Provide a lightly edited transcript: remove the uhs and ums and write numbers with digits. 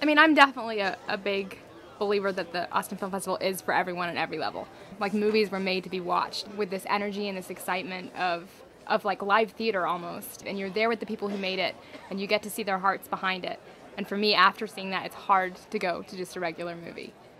I mean, I'm definitely a big believer that the Austin Film Festival is for everyone at every level. Like, movies were made to be watched with this energy and this excitement of like live theater almost. And you're there with the people who made it, and you get to see their hearts behind it. And for me, after seeing that, it's hard to go to just a regular movie.